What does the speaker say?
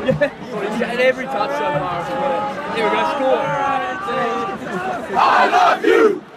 He's got every touch so far. Here we go, score. I love you!